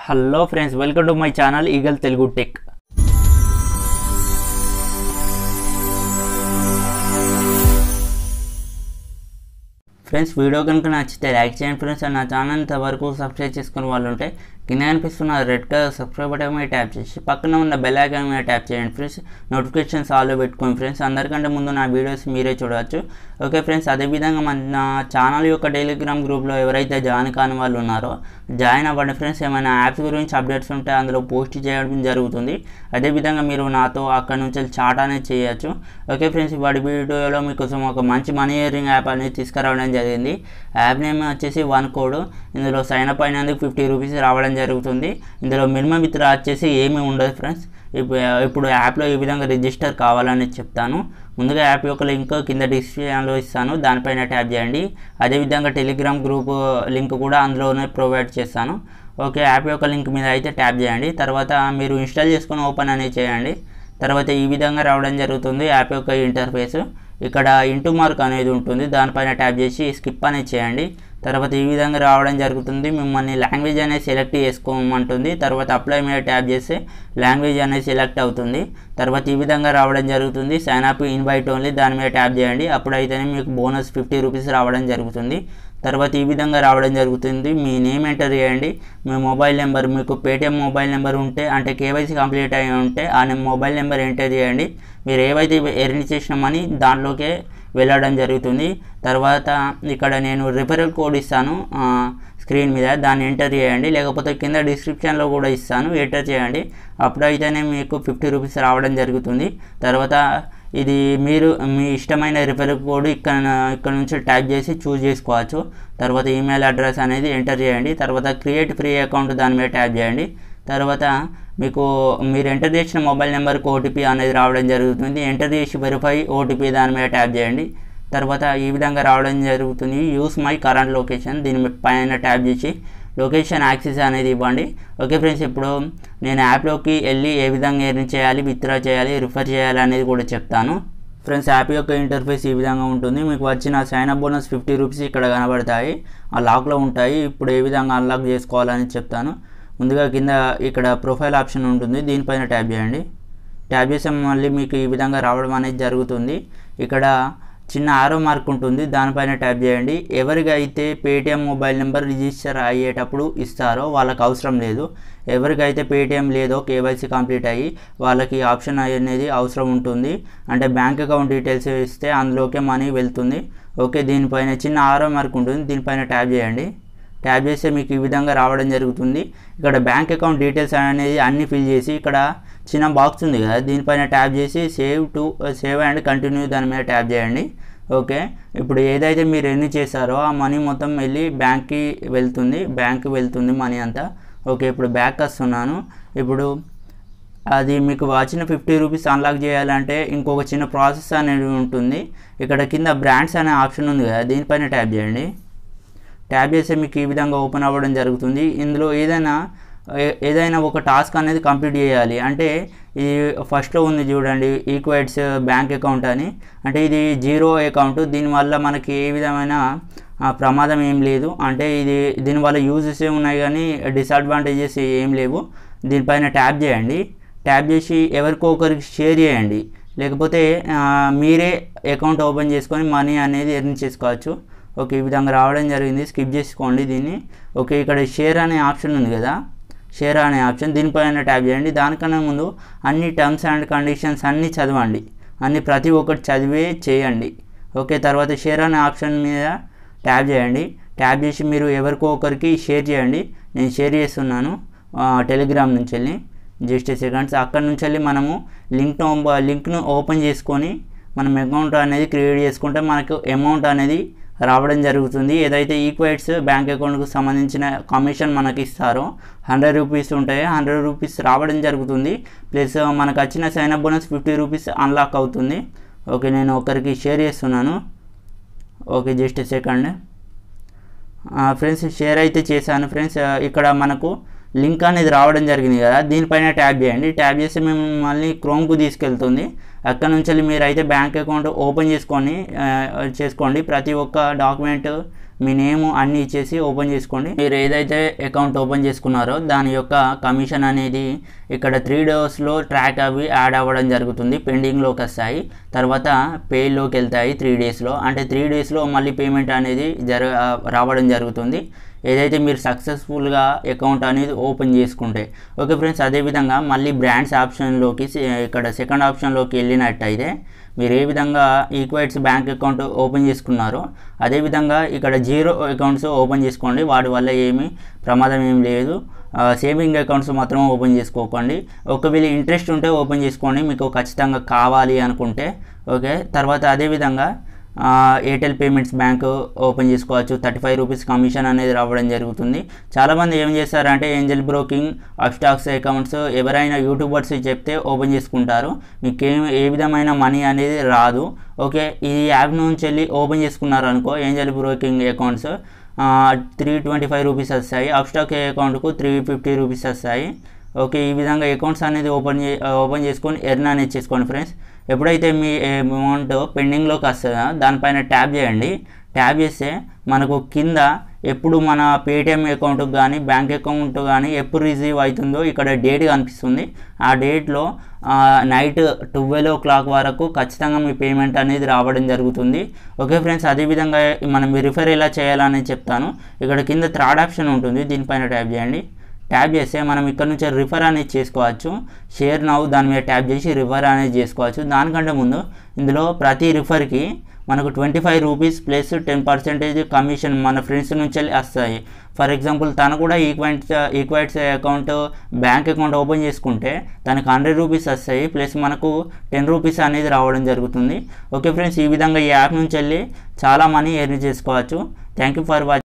Hello friends, welcome to my channel Eagle Telugu Tech. Friends, video కనుక నచ్చితే like చేయండి friends. నా ఛానల్ ఇంతవరకు సబ్స్క్రైబ్ చేసుకునే వాళ్ళు ఉంటే కింద కనిపిస్తున్న రెడ్ కలర్ సబ్స్క్రైబ్ బటన్ మీద ట్యాప్ చేసి పక్కన ఉన్న బెల్ ఐకాన్ మీద ట్యాప్ చేయండి ఫ్రెండ్స్. నోటిఫికేషన్స్ ఆల్లో పెట్టుకోండి ఫ్రెండ్స్. అందరికంటే ముందు నా వీడియోస్ మీరే చూడవచ్చు. ఓకే ఫ్రెండ్స్, అదేవిధంగా మన ఛానల్ యొక్క టెలిగ్రామ్ గ్రూప్లో ఎవరైతే జాయిన్ కాని వాళ్ళు ఉన్నారో జాయిన్ అవ్వండి ఫ్రెండ్స్. ఏమైనా యాప్స్ గురించి అప్డేట్స్ ఉంటే అందులో పోస్ట్ చేయడం జరుగుతుంది. అదేవిధంగా మీరు నాతో అక్కడ నుంచి చాట్ అనేది చేయొచ్చు. ఓకే ఫ్రెండ్స్, వాడి వీడియోలో మీకోసం ఒక మంచి మనీ ఎర్నింగ్ యాప్ అనేది తీసుకురావడం జరిగింది. యాప్ నేమ్ వచ్చేసి వన్ కోడ్. ఇందులో సైన్ అప్ అయినందుకు 50 రూపీస్ రావడం జరుగుతుంది. ఇందులో మినిమం విత్డ్రా వచ్చేసి ఏమీ ఉండదు ఫ్రెండ్స్. ఇప్పుడు యాప్లో ఈ విధంగా రిజిస్టర్ కావాలని చెప్తాను. ముందుగా యాప్ యొక్క లింక్ కింద డిస్క్రిప్షన్లో ఇస్తాను, దానిపైన ట్యాప్ చేయండి. అదేవిధంగా టెలిగ్రామ్ గ్రూప్ లింక్ కూడా అందులోనే ప్రొవైడ్ చేస్తాను. ఓకే, యాప్ యొక్క లింక్ మీద అయితే ట్యాప్ చేయండి. తర్వాత మీరు ఇన్స్టాల్ చేసుకొని ఓపెన్ అనేది చేయండి. తర్వాత ఈ విధంగా రావడం జరుగుతుంది యాప్ యొక్క ఇంటర్ఫేస్. ఇక్కడ ఇంటూ మార్క్ అనేది ఉంటుంది, దానిపైన ట్యాప్ చేసి స్కిప్ అనేది చేయండి. తర్వాత ఈ విధంగా రావడం జరుగుతుంది. మిమ్మల్ని లాంగ్వేజ్ అనేది సెలెక్ట్ చేసుకోమంటుంది. తర్వాత అప్లై మీద ట్యాప్ చేస్తే లాంగ్వేజ్ అనేది సెలెక్ట్ అవుతుంది. తర్వాత ఈ విధంగా రావడం జరుగుతుంది. సైన్ అప్ ఇన్వైట్ ఓన్లీ, దాని మీద ట్యాప్ చేయండి. అప్పుడైతేనే మీకు బోనస్ 50 రూపీస్ రావడం జరుగుతుంది. తర్వాత ఈ విధంగా రావడం జరుగుతుంది. మీ నేమ్ ఎంటర్ చేయండి. మీ మొబైల్ నెంబర్, మీకు పేటిఎం మొబైల్ నెంబర్ ఉంటే అంటే కేవైసీ కంప్లీట్ అయి ఉంటే ఆ మొబైల్ నెంబర్ ఎంటర్ చేయండి. మీరు ఏవైతే ఎర్న్ చేసిన మనీ దాంట్లోకే వెళ్ళడం జరుగుతుంది. తర్వాత ఇక్కడ నేను రిఫరల్ కోడ్ ఇస్తాను స్క్రీన్ మీద, దాన్ని ఎంటర్ చేయండి. లేకపోతే కింద డిస్క్రిప్షన్లో కూడా ఇస్తాను, ఎంటర్ చేయండి. అప్పుడైతేనే మీకు 50 రూపీస్ రావడం జరుగుతుంది. తర్వాత ఇది మీరు మీ ఇష్టమైన రిఫరల్ కోడ్ ఇక్కడ నుంచి టైప్ చేసి చూస్ చేసుకోవచ్చు. తర్వాత ఈమెయిల్ అడ్రస్ అనేది ఎంటర్ చేయండి. తర్వాత క్రియేట్ ఫ్రీ అకౌంట్, దాని మీద ట్యాప్ చేయండి. తర్వాత మీరు ఎంటర్ చేసిన మొబైల్ నెంబర్కి ఓటీపీ అనేది రావడం జరుగుతుంది. ఎంటర్ చేసి వెరిఫై ఓటీపీ, దాని మీద ట్యాప్ చేయండి. తర్వాత ఈ విధంగా రావడం జరుగుతుంది. యూస్ మై కరెంట్ లొకేషన్, దీని పైన ట్యాప్ చేసి లొకేషన్ యాక్సెస్ అనేది ఇవ్వండి. ఓకే ఫ్రెండ్స్, ఇప్పుడు నేను యాప్లోకి వెళ్ళి ఏ విధంగా ఎర్న్ చేయాలి, విత్డ్రా చేయాలి, రిఫర్ చేయాలి అనేది కూడా చెప్తాను. ఫ్రెండ్స్, యాప్ యొక్క ఇంటర్ఫేస్ ఈ విధంగా ఉంటుంది. మీకు వచ్చిన సైన్ అప్ బోనస్ 50 రూపీస్ ఇక్కడ కనబడతాయి, ఆ లాక్లో ఉంటాయి. ఇప్పుడు ఏ విధంగా అన్లాక్ చేసుకోవాలని చెప్తాను. ముందుగా కింద ఇక్కడ ప్రొఫైల్ ఆప్షన్ ఉంటుంది, దీనిపైన ట్యాప్ చేయండి. ట్యాప్ చేసే మళ్ళీ మీకు ఈ విధంగా రావడం అనేది జరుగుతుంది. ఇక్కడ చిన్న ఆరో మార్క్ ఉంటుంది, దానిపైన ట్యాప్ చేయండి. ఎవరికైతే పేటిఎం మొబైల్ నెంబర్ రిజిస్టర్ అయ్యేటప్పుడు ఇస్తారో వాళ్ళకి అవసరం లేదు. ఎవరికైతే పేటిఎం లేదో కేవైసీ కంప్లీట్ అయ్యి వాళ్ళకి ఆప్షన్ అనేది అవసరం ఉంటుంది. అంటే బ్యాంక్ అకౌంట్ డీటెయిల్స్ ఇస్తే అందులోకే మనీ వెళ్తుంది. ఓకే, దీనిపైన చిన్న ఆరో మార్క్ ఉంటుంది, దీనిపైన ట్యాప్ చేయండి. ట్యాప్ చేస్తే మీకు ఈ విధంగా రావడం జరుగుతుంది. ఇక్కడ బ్యాంక్ అకౌంట్ డీటెయిల్స్ అనేది అన్ని ఫిల్ చేసి ఇక్కడ చిన్న బాక్స్ ఉంది కదా, దీనిపైన ట్యాప్ చేసి సేవ్ అండ్ కంటిన్యూ, దాని మీద ట్యాప్ చేయండి. ఓకే, ఇప్పుడు ఏదైతే మీరు ఎన్ని చేశారో ఆ మనీ మొత్తం వెళ్ళి బ్యాంక్కి వెళ్తుంది మనీ అంతా. ఓకే, ఇప్పుడు బ్యాక్ వస్తున్నాను. ఇప్పుడు అది మీకు వచ్చిన 50 రూపీస్ అన్లాక్ చేయాలంటే ఇంకొక చిన్న ప్రాసెస్ అనేది ఉంటుంది. ఇక్కడ కింద బ్రాండ్స్ అనే ఆప్షన్ ఉంది కదా, దీనిపైన ట్యాప్ చేయండి. ట్యాప్ చేస్తే మీకు ఈ విధంగా ఓపెన్ అవ్వడం జరుగుతుంది. ఇందులో ఏదైనా ఒక టాస్క్ అనేది కంప్లీట్ చేయాలి. అంటే ఈ ఫస్ట్లో ఉంది చూడండి, ఈక్వైట్స్ బ్యాంక్ అకౌంట్ అని. అంటే ఇది 0 అకౌంట్, దీనివల్ల మనకి ఏ విధమైన ప్రమాదం ఏం లేదు. అంటే దీనివల్ల యూజెస్ ఉన్నాయి కానీ డిసడ్వాంటేజెస్ ఏం లేవు. దీనిపైన ట్యాప్ చేయండి. ట్యాప్ చేసి ఎవరికో ఒకరికి షేర్ చేయండి, లేకపోతే మీరే అకౌంట్ ఓపెన్ చేసుకొని మనీ అనేది ఎర్న్ చేసుకోవచ్చు. ఓకే, ఈ విధంగా రావడం జరిగింది. స్కిప్ చేసుకోండి దీన్ని. ఓకే, ఇక్కడ షేర్ అనే ఆప్షన్ ఉంది కదా, షేర్ అనే ఆప్షన్, దీనిపైన ట్యాప్ చేయండి. దానికన్నా ముందు అన్ని టర్మ్స్ అండ్ కండిషన్స్ అన్నీ చదవండి, ప్రతి ఒక్కటి చదివే చేయండి. ఓకే, తర్వాత షేర్ అనే ఆప్షన్ మీద ట్యాప్ చేయండి. ట్యాప్ చేసి మీరు ఎవరికో ఒకరికి షేర్ చేయండి. నేను షేర్ చేస్తున్నాను టెలిగ్రామ్ నుంచి వెళ్ళి, జస్ట్ సెకండ్స్. అక్కడ నుంచి వెళ్ళి మనము లింక్ను ఓపెన్ చేసుకొని మనం అకౌంట్ అనేది క్రియేట్ చేసుకుంటే మనకు అమౌంట్ అనేది రావడం జరుగుతుంది. ఏదైతే ఈక్వైట్స్ బ్యాంక్ అకౌంట్కు సంబంధించిన కమిషన్ మనకి ఇస్తారో 100 రూపీస్ ఉంటాయి, 100 రూపీస్ రావడం జరుగుతుంది. ప్లస్ మనకు వచ్చిన sign up bonus 50 rupees unlock అవుతుంది. ఓకే, నేను ఒకరికి షేర్ చేస్తున్నాను. Okay, just second friends, share అయితే చేశాను ఫ్రెండ్స్. ఇక్కడ మనకు లింక్ అనేది రావడం జరిగింది కదా, దీనిపైన ట్యాప్ చేయండి. ట్యాప్ చేస్తే మేము మళ్ళీ క్రోమ్కు తీసుకెళ్తుంది. అక్కడ నుంచి మీరు అయితే బ్యాంక్ అకౌంట్ ఓపెన్ చేసుకోండి. ప్రతి ఒక్క డాక్యుమెంట్ మీ నేమ్ అన్నీ ఇచ్చేసి ఓపెన్ చేసుకోండి. మీరు ఏదైతే అకౌంట్ ఓపెన్ చేసుకున్నారో దాని యొక్క కమిషన్ అనేది ఇక్కడ 3 డేస్లో ట్రాక్ అవి యాడ్ అవ్వడం జరుగుతుంది. పెండింగ్లోకి వస్తాయి, తర్వాత పేలోకి వెళ్తాయి 3 డేస్లో. అంటే 3 డేస్లో మళ్ళీ పేమెంట్ అనేది రావడం జరుగుతుంది ఏదైతే మీరు సక్సెస్ఫుల్గా అకౌంట్ అనేది ఓపెన్ చేసుకుంటే. ఓకే ఫ్రెండ్స్, అదేవిధంగా మళ్ళీ బ్రాండ్స్ ఆప్షన్లోకి ఇక్కడ సెకండ్ ఆప్షన్లోకి వెళ్ళినట్టయితే మీరు ఏ విధంగా ఈక్వైట్స్ బ్యాంక్ అకౌంట్ ఓపెన్ చేసుకున్నారో అదేవిధంగా ఇక్కడ 0 అకౌంట్స్ ఓపెన్ చేసుకోండి. వాటి వల్ల ఏమీ ప్రమాదం ఏం లేదు. సేవింగ్ అకౌంట్స్ మాత్రం ఓపెన్ చేసుకోకండి. ఒకవేళ ఇంట్రెస్ట్ ఉంటే ఓపెన్ చేసుకోండి మీకు ఖచ్చితంగా కావాలి అనుకుంటే. ఓకే, తర్వాత అదేవిధంగా ఎయిర్టెల్ పేమెంట్స్ బ్యాంక్ ఓపెన్ చేసుకోవచ్చు. 35 రూపీస్ కమిషన్ అనేది రావడం జరుగుతుంది. చాలామంది ఏం చేస్తారంటే ఏంజల్ బ్రోకింగ్, అప్స్టాక్స్ అకౌంట్స్ ఎవరైనా యూట్యూబర్స్ చెప్తే ఓపెన్ చేసుకుంటారు. మీకు ఏ విధమైన మనీ అనేది రాదు. ఓకే, ఈ యాప్ నుంచి వెళ్ళి ఓపెన్ చేసుకున్నారు అనుకో ఏంజల్ బ్రోకింగ్ అకౌంట్స్ 325 రూపీస్ వస్తాయి. అప్స్టాక్ అకౌంట్కు 350 రూపీస్ వస్తాయి. ఓకే, ఈ విధంగా అకౌంట్స్ అనేది ఓపెన్ చేసుకొని ఎర్న్ అనేది చేసుకోండి ఫ్రెండ్స్. ఎప్పుడైతే మీ అమౌంట్ పెండింగ్లోకి వస్తుందో దానిపైన ట్యాప్ చేయండి. ట్యాప్ చేస్తే మనకు కింద ఎప్పుడు మన పేటిఎం అకౌంట్కి కానీ బ్యాంక్ అకౌంట్ కానీ ఎప్పుడు రిసీవ్ అవుతుందో ఇక్కడ డేట్ కనిపిస్తుంది. ఆ డేట్లో నైట్ 12 o'clock వరకు ఖచ్చితంగా మీ పేమెంట్ అనేది రావడం జరుగుతుంది. ఓకే ఫ్రెండ్స్, అదేవిధంగా మనం రిఫర్ ఎలా చేయాలని చెప్తాను. ఇక్కడ కింద థర్డ్ ఆప్షన్ ఉంటుంది, దీనిపైన ట్యాప్ చేయండి. ట్యాప్ చేస్తే మనం ఇక్కడ నుంచి రిఫర్ అనేది చేసుకోవచ్చు. షేర్ నౌ దాని మీద ట్యాప్ చేసి రిఫర్ అనేది చేసుకోవచ్చు. దానికంటే ముందు ఇందులో ప్రతి రిఫర్కి మనకు 25 రూపీస్ ప్లస్ 10% కమిషన్ మన ఫ్రెండ్స్ నుంచి వస్తాయి. ఫర్ ఎగ్జాంపుల్ తను కూడా Equitas account bank account open చేసుకుంటే తనకు 100 రూపీస్ వస్తాయి, ప్లస్ మనకు 10 రూపీస్ అనేది రావడం జరుగుతుంది. ఓకే ఫ్రెండ్స్, ఈ విధంగా ఈ యాప్ నుంచి వెళ్ళి చాలా మనీ ఎర్న్ చేసుకోవచ్చు. Thank you for watching.